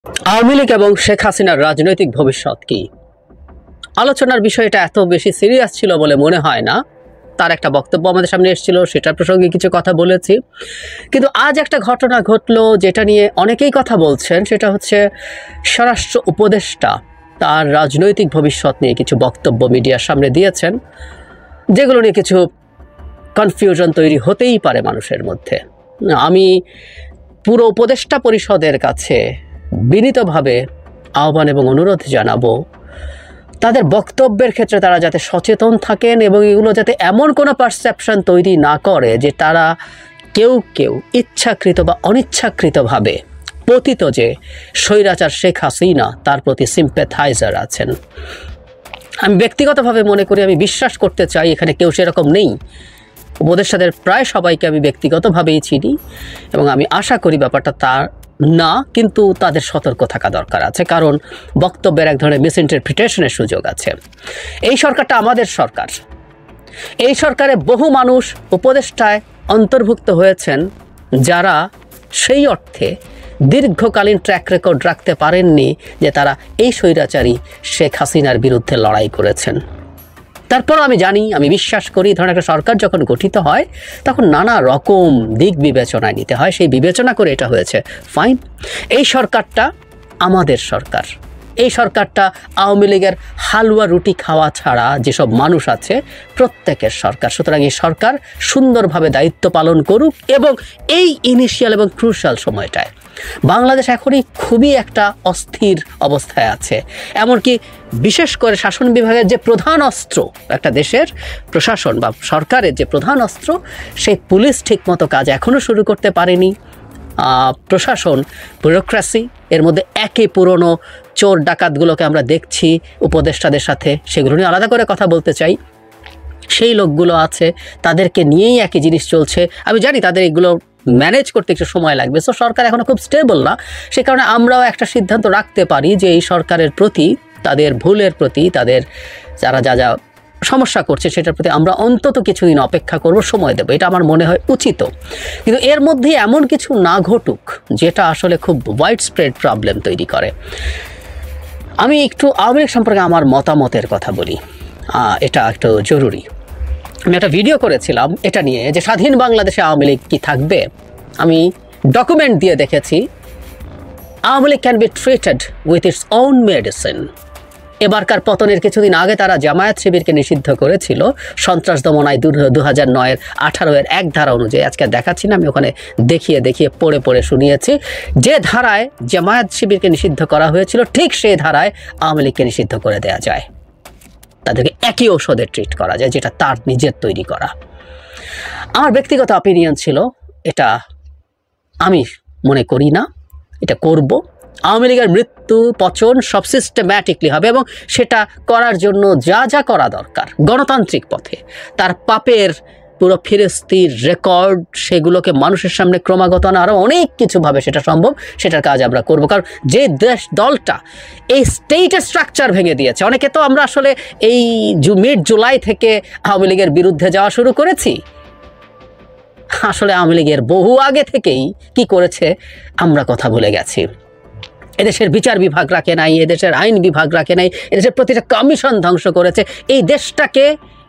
আওয়ামী লীগ এবং শেখ হাসিনার রাজনৈতিক ভবিষ্যৎ কি? আলোচনার বিষয়টা এত বেশি সিরিয়াস ছিল বলে মনে হয় না। তার একটা বক্তব্য আমাদের সামনে এসেছিল, সেটার প্রসঙ্গে কিছু কথা বলেছি। কিন্তু আজ একটা ঘটনা ঘটলো যেটা নিয়ে অনেকেই কথা বলছেন, সেটা হচ্ছে স্বরাষ্ট্র উপদেষ্টা তার রাজনৈতিক ভবিষ্যৎ নিয়ে কিছু বক্তব্য মিডিয়ার সামনে দিয়েছেন, যেগুলো নিয়ে কিছু কনফিউশন তৈরি হতেই পারে মানুষের মধ্যে। আমি পুরো উপদেষ্টা পরিষদের কাছে বিনীতভাবে আহ্বান এবং অনুরোধ জানাবো, তাদের বক্তব্যের ক্ষেত্রে তারা যাতে সচেতন থাকেন এবং এগুলো যাতে এমন কোনো পারসেপশন তৈরি না করে যে তারা কেউ ইচ্ছাকৃত বা অনিচ্ছাকৃতভাবে পতিত যে স্বৈরাচার শেখ হাসিনা তার প্রতি সিম্প্যাথাইজার আছেন। আমি ব্যক্তিগতভাবে মনে করি, আমি বিশ্বাস করতে চাই এখানে কেউ সেরকম নেই। উপদেষ্টাদের প্রায় সবাইকে আমি ব্যক্তিগতভাবেই চিনি এবং আমি আশা করি ব্যাপারটা তার না, কিন্তু তাদের সতর্ক থাকা দরকার আছে, কারণ বক্তব্যের এক ধরনের মিসইন্টারপ্রিটেশনের সুযোগ আছে। এই সরকারটা আমাদের সরকার। এই সরকারে বহু মানুষ উপদেষ্টায় অন্তর্ভুক্ত হয়েছেন যারা সেই অর্থে দীর্ঘকালীন ট্র্যাক রেকর্ড রাখতে পারেননি যে তারা এই স্বৈরাচারী শেখ হাসিনার বিরুদ্ধে লড়াই করেছেন। তারপরও আমি জানি, আমি বিশ্বাস করি, ধরেন একটা সরকার যখন গঠিত হয় তখন নানা রকম দিক বিবেচনায় নিতে হয়, সেই বিবেচনা করে এটা হয়েছে, ফাইন। এই সরকারটা আমাদের সরকার। এই সরকারটা আওয়ামী লীগের হালুয়া রুটি খাওয়া ছাড়া যেসব মানুষ আছে প্রত্যেকের সরকার। সুতরাং এই সরকার সুন্দরভাবে দায়িত্ব পালন করুক এবং এই ইনিশিয়াল এবং ক্রুশাল সময়টায় বাংলাদেশ এখনই খুবই একটা অস্থির অবস্থায় আছে। এমনকি বিশেষ করে শাসন বিভাগের যে প্রধান অস্ত্র, একটা দেশের প্রশাসন বা সরকারের যে প্রধান অস্ত্র, সেই পুলিশ ঠিকমতো কাজ এখনও শুরু করতে পারেনি। প্রশাসন, ব্যুরোক্রেসি, এর মধ্যে একে পুরনো চোর ডাকাতগুলোকে আমরা দেখছি উপদেষ্টাদের সাথে, সেগুলো নিয়ে আলাদা করে কথা বলতে চাই। সেই লোকগুলো আছে, তাদেরকে নিয়েই একই জিনিস চলছে। আমি জানি তাদের এগুলো ম্যানেজ করতে একটু সময় লাগবে। সো সরকার এখনও খুব স্টেবল না, সে কারণে আমরাও একটা সিদ্ধান্ত রাখতে পারি যে এই সরকারের প্রতি, তাদের ভুলের প্রতি, তাদের যারা যা সমস্যা করছে সেটার প্রতি আমরা অন্তত কিছুদিন অপেক্ষা করব, সময় দেবো। এটা আমার মনে হয় উচিত। কিন্তু এর মধ্যে এমন কিছু না ঘটুক যেটা আসলে খুব ওয়াইড স্প্রেড প্রবলেম তৈরি করে। আমি একটু আওয়ামী লীগ সম্পর্কে আমার মতামতের কথা বলি, এটা একটু জরুরি। আমি একটা ভিডিও করেছিলাম এটা নিয়ে যে স্বাধীন বাংলাদেশে আওয়ামী লীগ কি থাকবে। আমি ডকুমেন্ট দিয়ে দেখেছি Awami League can be treated with its own medicine. এবারকার পতনের কিছুদিন আগে তারা জামায়াত শিবিরকে নিষিদ্ধ করেছিল সন্ত্রাস দমন আইন 2009-এর 18-এর এক ধারা অনুযায়ী। আজকে দেখাচ্ছি না, আমি ওখানে দেখিয়ে পড়ে শুনিয়েছি যে ধারায় জামায়াত শিবিরকে নিষিদ্ধ করা হয়েছিল ঠিক সেই ধারায় আওয়ামী লীগকে নিষিদ্ধ করে দেওয়া যায়। তাদেরকে একই ঔষধে ট্রিট করা যায়, যেটা তার নিজের তৈরি করা। আমার ব্যক্তিগত অপিনিয়ন ছিল এটা আমি মনে করি না এটা করব। আওয়ামী লীগের মৃত্যু পচন সব সিস্টেম্যাটিকলি হবে এবং সেটা করার জন্য যা করা দরকার গণতান্ত্রিক পথে, তার পাপের পুরো ফিরিস্তির রেকর্ড সেগুলোকে মানুষের সামনে ক্রমাগত আনা, আরও অনেক কিছুভাবে সেটা সম্ভব, সেটার কাজ আমরা করব। কারণ যে দলটা এই স্টেটের স্ট্রাকচার ভেঙে দিয়েছে, অনেকে তো আমরা আসলে এই মিড জুলাই থেকে আওয়ামী লীগের বিরুদ্ধে যাওয়া শুরু করেছি। আসলে আওয়ামী লীগের বহু আগে থেকেই কি করেছে আমরা কথা ভুলে গেছি। এদেশের বিচার বিভাগ রাখে নাই, এদেশের আইন বিভাগ রাখে নাই, এদেশের প্রতিটা কমিশন ধ্বংস করেছে। এই দেশটাকে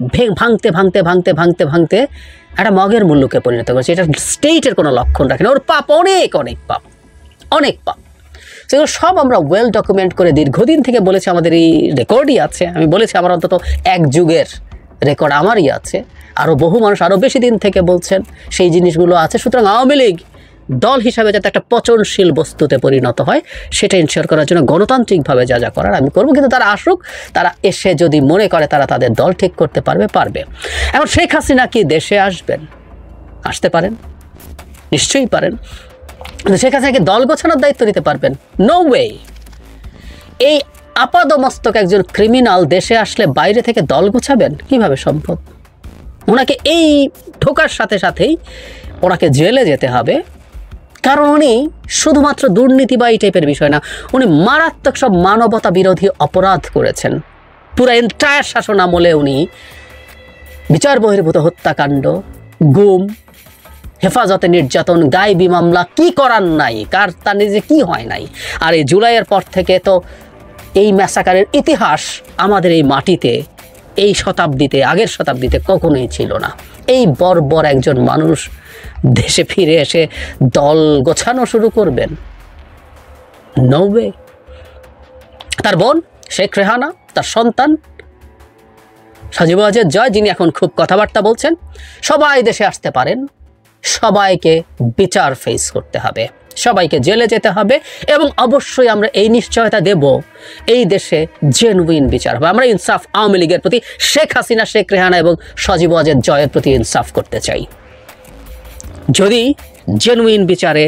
ভাঙতে একটা মগের মূল্যকে পরিণত করেছে। এটা স্টেটের কোনো লক্ষণ রাখে না। ওর পাপ অনেক পাপ। সেগুলো সব আমরা ওয়েল ডকুমেন্ট করে দীর্ঘদিন থেকে বলেছি, আমাদের এই রেকর্ডই আছে। আমি বলেছি আমার অন্তত এক যুগের রেকর্ড আমারই আছে, আরও বহু মানুষ আরও বেশি দিন থেকে বলছেন, সেই জিনিসগুলো আছে। সুতরাং আওয়ামী লীগ দল হিসাবে যাতে একটা পচনশীল বস্তুতে পরিণত হয় সেটা ইনশিওর করার জন্য গণতান্ত্রিকভাবে যা করার আমি করব। কিন্তু তারা আসুক, তারা এসে যদি মনে করে তারা তাদের দল ঠিক করতে পারবে। এখন শেখ হাসিনা কি দেশে আসতে পারেন? নিশ্চয়ই পারেন। কিন্তু শেখ হাসিনাকে দল গোছানোর দায়িত্ব নিতে পারবেন? No way. এই আপাদমস্তক একজন ক্রিমিনাল দেশে আসলে বাইরে থেকে দল গোছাবেন কিভাবে সম্ভব? ওনাকে এই ঠোকার সাথেই ওনাকে জেলে যেতে হবে, কারণ উনি শুধুমাত্র দুর্নীতি বা এই টাইপের বিষয় না, উনি মারাত্মক সব মানবতা বিরোধী অপরাধ করেছেন। পুরো এন্টায়ার শাসন আমলে উনি বিচার বহির্ভূত হত্যাকাণ্ড, গুম, হেফাজতে নির্যাতন, গায়েবী মামলা, কি করার নাই, কার তার নিজে কি হয় নাই। আর এই জুলাইয়ের পর থেকে তো এই ম্যাসাকারের ইতিহাস আমাদের এই মাটিতে, এই শতাব্দীতে, আগের শতাব্দীতে কখনোই ছিল না। এই বর্বর একজন মানুষ দেশে ফিরে এসে দল গোছানো শুরু করবেন? No way. তার বোন শেখ রেহানা, তার সন্তান সজীব ওয়াজেদ জয়, যিনি এখন খুব কথাবার্তা বলছেন, সবাই দেশে আসতে পারেন, সবাইকে বিচার ফেস করতে হবে, সবাইকে জেলে যেতে হবে, এবং অবশ্যই আমরা এই নিশ্চয়তা দেব এই দেশে জেনুইন বিচার হবে। আমরা ইনসাফ আওয়ামী লীগের প্রতি, শেখ হাসিনা, শেখ রেহানা এবং সজীব ওয়াজেদ জয়ের প্রতি ইনসাফ করতে চাই। যদি জেনুইন বিচারে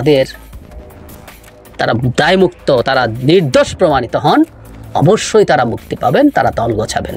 তারা দায়মুক্ত, তারা নির্দোষ প্রমাণিত হন, অবশ্যই তারা মুক্তি পাবেন, তারা দল গোছাবেন।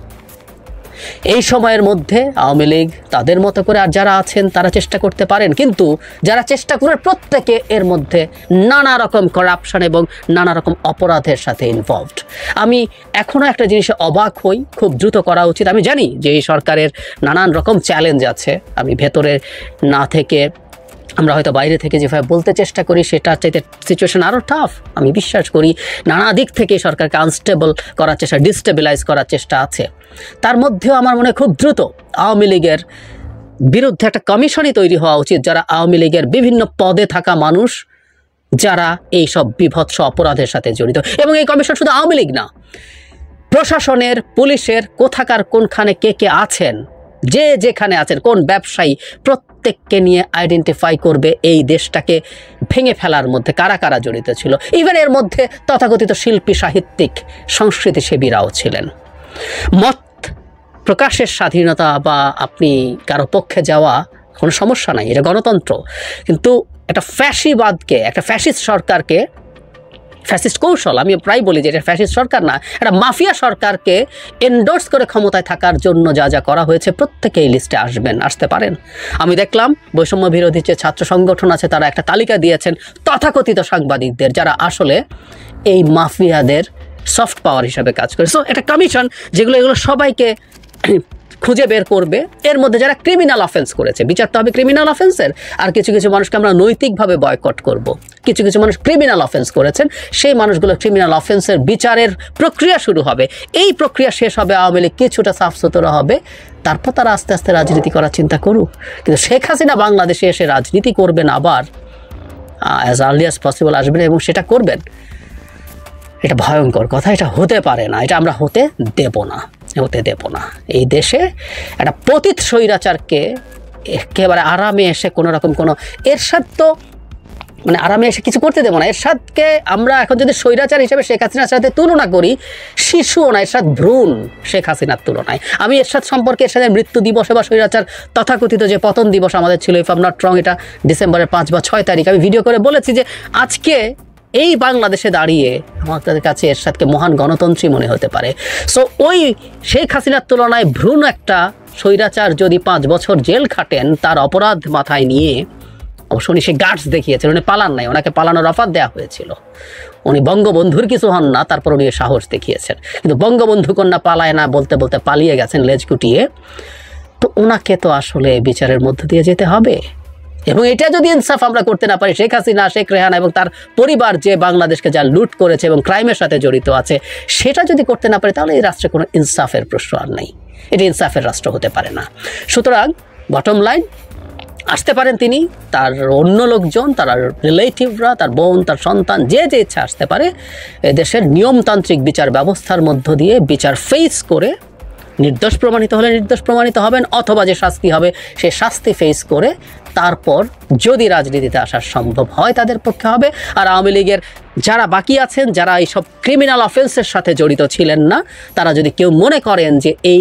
এই সময়ের মধ্যে আওয়ামী লীগ তাদের মতো করে আর যারা আছেন তারা চেষ্টা করতে পারেন, কিন্তু যারা চেষ্টা করে প্রত্যেকে এর মধ্যে নানা রকম করাপশন এবং নানা রকম অপরাধের সাথে ইনভলভড। আমি এখনও একটা জিনিসে অবাক হই, খুব দ্রুত করা উচিত। আমি জানি যে এই সরকারের নানান রকম চ্যালেঞ্জ আছে, আমি ভেতরে না থেকে, আমরা হয়তো বাইরে থেকে যেভাবে বলতে চেষ্টা করি সেটার চাইতে সিচুয়েশন আরও টাফ। আমি বিশ্বাস করি নানা দিক থেকে সরকারকে আনস্টেবল করার চেষ্টা, ডিস্টেবিলাইজ করার চেষ্টা আছে। তার মধ্যেও আমার মনে খুব দ্রুত আওয়ামী লীগের বিরুদ্ধে একটা কমিশনই তৈরি হওয়া উচিত, যারা আওয়ামী লীগের বিভিন্ন পদে থাকা মানুষ, যারা এই সব বিভৎস অপরাধের সাথে জড়িত। এবং এই কমিশন শুধু আওয়ামী লীগ না, প্রশাসনের, পুলিশের কোথাকার কোনখানে কে কে আছেন, যে যেখানে আছেন, কোন ব্যবসায়ী, প্রত্যেককে নিয়ে আইডেন্টিফাই করবে এই দেশটাকে ভেঙে ফেলার মধ্যে কারা কারা জড়িত ছিল। ইভেন এর মধ্যে তথাকথিত শিল্পী, সাহিত্যিক, সংস্কৃতিসেবীরাও ছিলেন। মত প্রকাশের স্বাধীনতা বা আপনি কারো পক্ষে যাওয়া কোনো সমস্যা নাই, এটা গণতন্ত্র। কিন্তু একটা ফ্যাসিবাদকে, একটা ফ্যাসিস্ট সরকারকে, ফ্যাসিস্ট কৌশল, আমি প্রায় বলি যে এটা ফ্যাসিস্ট সরকার না, একটা মাফিয়া সরকারকে এন্ডোর্স করে ক্ষমতায় থাকার জন্য যা যা করা হয়েছে প্রত্যেকে এই লিস্টে আসতে পারেন। আমি দেখলাম বৈষম্য বিরোধী যে ছাত্র সংগঠন আছে তারা একটা তালিকা দিয়েছেন তথাকথিত সাংবাদিকদের, যারা আসলে এই মাফিয়াদের সফট পাওয়ার হিসাবে কাজ করে। সো একটা কমিশন এগুলো সবাইকে খুঁজে বের করবে, এর মধ্যে যারা ক্রিমিনাল অফেন্স করেছে, বিচার তো হবে ক্রিমিনাল অফেন্সের। আর কিছু কিছু মানুষকে আমরা নৈতিকভাবে বয়কট করব। কিছু কিছু মানুষ ক্রিমিনাল অফেন্স করেছেন, সেই মানুষগুলো ক্রিমিনাল অফেন্সের বিচারের প্রক্রিয়া শুরু হবে। এই প্রক্রিয়া শেষ হবে, আওয়ামী লীগ কিছুটা সাফ সুতরা হবে, তারপর তারা আস্তে আস্তে রাজনীতি করার চিন্তা করুক। কিন্তু শেখ হাসিনা বাংলাদেশে এসে রাজনীতি করবেন, আবার অ্যাজ আর্লি অ্যাজ পসিবল আসবেন এবং সেটা করবেন, এটা ভয়ঙ্কর কথা, এটা হতে পারে না, এটা আমরা হতে দেব না। এই দেশে একটা পতিত স্বৈরাচারকে একেবারে আরামে এসে কোনো রকম কোনো এরশাদ তো মানে আরামে এসে কিছু করতে দেবো না। এরশাদকে আমরা এখন যদি স্বৈরাচার হিসেবে শেখ হাসিনার সাথে তুলনা করি, শিশুও না, এরশাদ ভ্রূণ শেখ হাসিনার তুলনায়। আমি এরশাদ সম্পর্কে এরশাদের মৃত্যু দিবসে বা স্বৈরাচার তথাকথিত যে পতন দিবস আমাদের ছিল, if I am not wrong, এটা ডিসেম্বরের 5 বা 6 তারিখ, আমি ভিডিও করে বলেছি যে আজকে এই বাংলাদেশে দাঁড়িয়ে আমাদের কাছে এরশাদকে মহান গণতন্ত্রী মনে হতে পারে। সো ওই শেখ হাসিনার তুলনায় ভ্রূণ একটা স্বৈরাচার যদি 5 বছর জেল খাটেন তার অপরাধ মাথায় নিয়ে, অবশ্য উনি সে গার্ডস দেখিয়েছেন, উনি পালান নাই, ওনাকে পালানোর অফার দেওয়া হয়েছিল, উনি বঙ্গবন্ধুর কিছু হন না, তারপর উনি সাহস দেখিয়েছেন। কিন্তু বঙ্গবন্ধু কন্যা পালায় না বলতে বলতে পালিয়ে গেছেন লেজ গুটিয়ে। তো ওনাকে তো আসলে বিচারের মধ্য দিয়ে যেতে হবে। এবং এটা যদি ইনসাফ আমরা করতে না পারি, শেখ হাসিনা, শেখ রেহানা এবং তার পরিবার যে বাংলাদেশকে যা লুট করেছে এবং ক্রাইমের সাথে জড়িত আছে, সেটা যদি করতে না পারি, তাহলে এই রাষ্ট্রে কোনো ইনসাফের প্রশ্ন আর নেই। এটা ইনসাফের রাষ্ট্র হতে পারে না। সুতরাং বটম লাইন, আসতে পারেন তিনি, তার অন্য লোকজন, তার রিলেটিভরা, তার বোন, তার সন্তান, যে যে ইচ্ছা আসতে পারে। দেশের নিয়মতান্ত্রিক বিচার ব্যবস্থার মধ্য দিয়ে বিচার ফেস করে নির্দোষ প্রমাণিত হলে নির্দোষ প্রমাণিত হবেন, অথবা যে শাস্তি হবে সে শাস্তি ফেস করে তারপর যদি রাজনীতিতে আসা সম্ভব হয় তাদের পক্ষে হবে। আর আওয়ামী লীগের যারা বাকি আছেন, যারা এইসব ক্রিমিনাল অফেন্সের সাথে জড়িত ছিলেন না, তারা যদি কেউ মনে করেন যে এই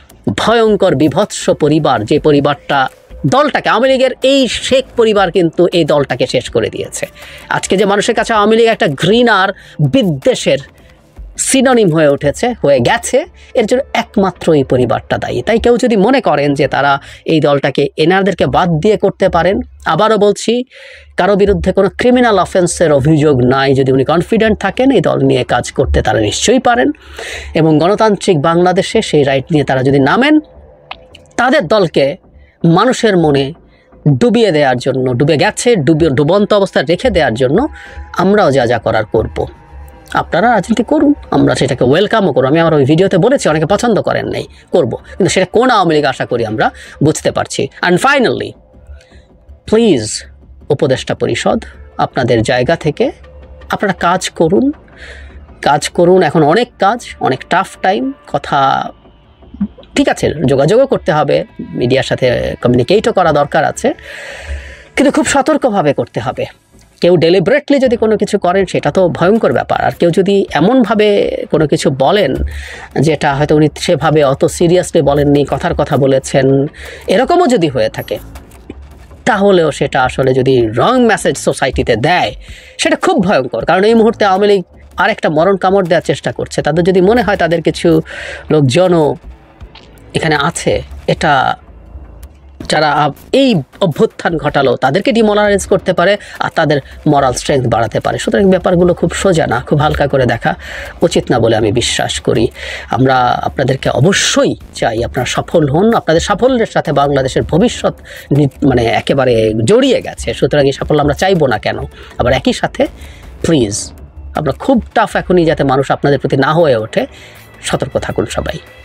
ভয়ঙ্কর বিভৎস পরিবার, যে পরিবারটা দলটাকে, আওয়ামী লীগের এই শেখ পরিবার কিন্তু এই দলটাকে শেষ করে দিয়েছে। আজকে যে মানুষের কাছে আওয়ামী লীগ একটা ঘৃণার, বিদ্বেষের সিনোনিম হয়ে উঠেছে, হয়ে গেছে, এর জন্য একমাত্র এই পরিবারটা দায়ী। তাই কেউ যদি মনে করেন যে তারা এই দলটাকে এনারদেরকে বাদ দিয়ে করতে পারেন, আবারও বলছি, কারো বিরুদ্ধে কোনো ক্রিমিনাল অফেন্সের অভিযোগ নাই, যদি উনি কনফিডেন্ট থাকেন এই দল নিয়ে কাজ করতে তারা নিশ্চয়ই পারেন। এবং গণতান্ত্রিক বাংলাদেশে সেই রাইট নিয়ে তারা যদি নামেন, তাদের দলকে মানুষের মনে ডুবিয়ে দেওয়ার জন্য, ডুবে গেছে, ডুবন্ত অবস্থায় রেখে দেওয়ার জন্য আমরাও যা যা করার করব। আপনারা রাজনীতি করুন, আমরা সেটাকে ওয়েলকামও করব। আমি আমার ওই ভিডিওতে বলেছি অনেকে পছন্দ করেন নাই, করব, কিন্তু সেটা কোন আওয়ামী লীগ আশা করি আমরা বুঝতে পারছি। অ্যান্ড ফাইনালি প্লিজ উপদেষ্টা পরিষদ, আপনাদের জায়গা থেকে আপনারা কাজ করুন। এখন অনেক কাজ, অনেক টাফ টাইম, কথা ঠিক আছে, যোগাযোগও করতে হবে, মিডিয়ার সাথে কমিউনিকেটও করা দরকার আছে, কিন্তু খুব সতর্কভাবে করতে হবে। কেউ ডেলিবারেটলি যদি কোনো কিছু করেন সেটা তো ভয়ঙ্কর ব্যাপার, আর কেউ যদি এমনভাবে কোনো কিছু বলেন যেটা হয়তো উনি সেভাবে অত সিরিয়াসলি বলেননি, কথার কথা বলেছেন, এরকমও যদি হয়ে থাকে, তাহলেও সেটা আসলে যদি রং মেসেজ সোসাইটিতে দেয় সেটা খুব ভয়ঙ্কর। কারণ এই মুহূর্তে আওয়ামী লীগ আরেকটা মরণ কামড় দেওয়ার চেষ্টা করছে। তাদের যদি মনে হয় তাদের কিছু লোকজনও এখানে আছে, এটা যারা এই অভ্যুত্থান ঘটালো তাদেরকে ডিমোরালাইজ করতে পারে আর তাদের মরাল স্ট্রেংথ বাড়াতে পারে। সুতরাং ব্যাপারগুলো খুব সোজা না, খুব হালকা করে দেখা উচিত না বলে আমি বিশ্বাস করি। আমরা আপনাদেরকে অবশ্যই চাই আপনারা সফল হন। আপনাদের সাফল্যের সাথে বাংলাদেশের ভবিষ্যৎ মানে একেবারে জড়িয়ে গেছে। সুতরাং এই সাফল্য আমরা চাইবো না কেন? আবার একই সাথে প্লিজ আমরা খুব টাফ এখনই যাতে মানুষ আপনাদের প্রতি না হয়ে ওঠে, সতর্ক থাকুন সবাই।